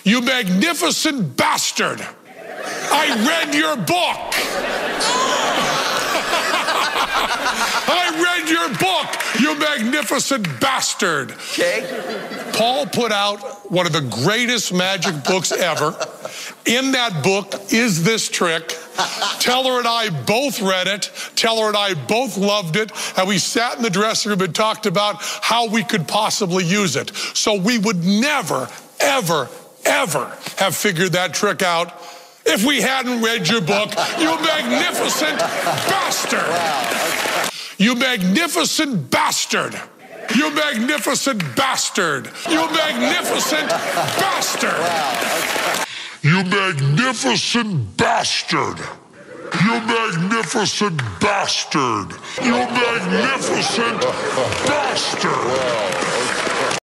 You magnificent bastard. I read your book. I read your book, you magnificent bastard. Okay. Paul put out one of the greatest magic books ever. In that book is this trick. Teller and I both read it. Teller and I both loved it. And we sat in the dressing room and talked about how we could possibly use it. So we would never, ever, ever have figured that trick out if we hadn't read your book, you magnificent bastard. Wow. You magnificent bastard. You magnificent bastard. You magnificent bastard. Wow. You magnificent bastard. You magnificent bastard. You magnificent bastard.